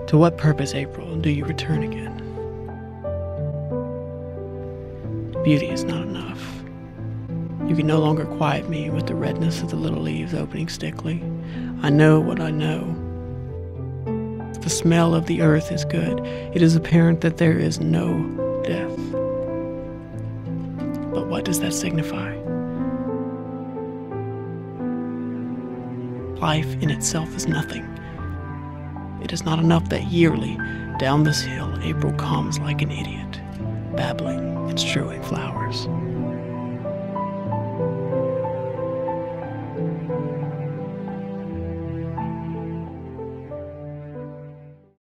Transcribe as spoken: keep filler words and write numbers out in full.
To what purpose, April, do you return again? Beauty is not enough. You can no longer quiet me with the redness of the little leaves opening stickly. I know what I know. The smell of the earth is good. It is apparent that there is no death. But what does that signify? Life in itself is nothing. It is not enough that yearly, down this hill, April comes like an idiot, babbling and strewing flowers.